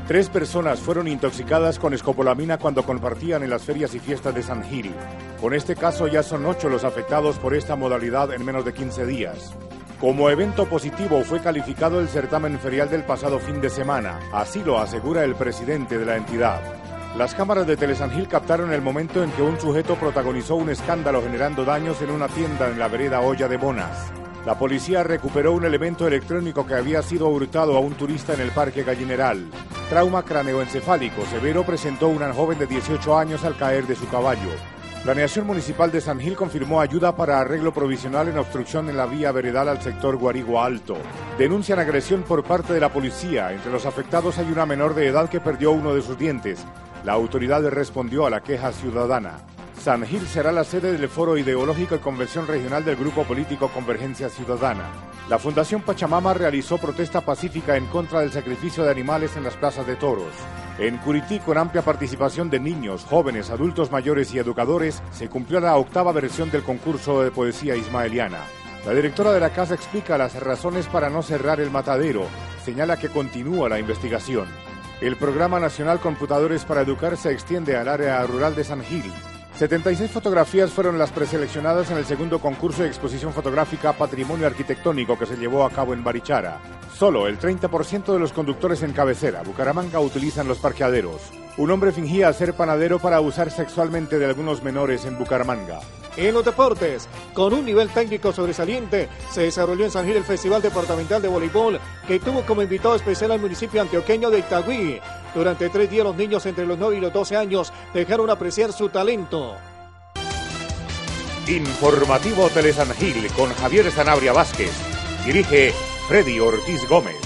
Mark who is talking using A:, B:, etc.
A: 3 personas fueron intoxicadas con escopolamina cuando compartían en las ferias y fiestas de San Gil. Con este caso ya son 8 los afectados por esta modalidad en menos de 15 días. Como evento positivo fue calificado el certamen ferial del pasado fin de semana, así lo asegura el presidente de la entidad. Las cámaras de Tele San Gil captaron el momento en que un sujeto protagonizó un escándalo generando daños en una tienda en la vereda Olla de Bonas. La policía recuperó un elemento electrónico que había sido hurtado a un turista en el Parque Gallineral. Trauma craneoencefálico severo presentó una joven de 18 años al caer de su caballo. Planeación Municipal de San Gil confirmó ayuda para arreglo provisional en obstrucción en la vía veredal al sector Guarigua Alto. Denuncian agresión por parte de la policía. Entre los afectados hay una menor de edad que perdió uno de sus dientes. La autoridad respondió a la queja ciudadana. San Gil será la sede del Foro Ideológico y Convención Regional del Grupo Político Convergencia Ciudadana. La Fundación Pachamama realizó protesta pacífica en contra del sacrificio de animales en las plazas de toros. En Curití, con amplia participación de niños, jóvenes, adultos mayores y educadores, se cumplió la 8ª versión del concurso de poesía ismaeliana. La directora de la casa explica las razones para no cerrar el matadero. Señala que continúa la investigación. El Programa Nacional Computadores para Educar se extiende al área rural de San Gil. 76 fotografías fueron las preseleccionadas en el segundo concurso de exposición fotográfica Patrimonio Arquitectónico que se llevó a cabo en Barichara. Solo el 30% de los conductores en cabecera, Bucaramanga, utilizan los parqueaderos. Un hombre fingía ser panadero para abusar sexualmente de algunos menores en Bucaramanga.
B: En los deportes, con un nivel técnico sobresaliente, se desarrolló en San Gil el Festival Departamental de Voleibol, que tuvo como invitado especial al municipio antioqueño de Itagüí. Durante 3 días los niños entre los 9 y los 12 años dejaron apreciar su talento.
A: Informativo Tele San Gil con Javier Sanabria Vázquez. Dirige Freddy Ortiz Gómez.